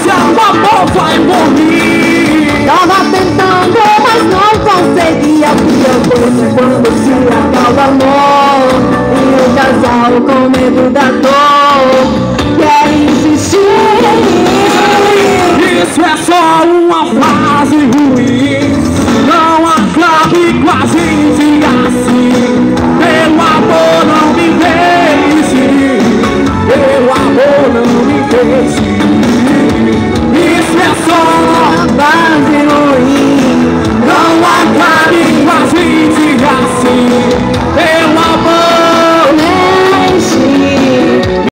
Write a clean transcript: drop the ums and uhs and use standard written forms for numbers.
se acabou, vai morrer. Tava tentando, mas não conseguia. Pior coisa quando se acaba o amor e o casal com medo da dor.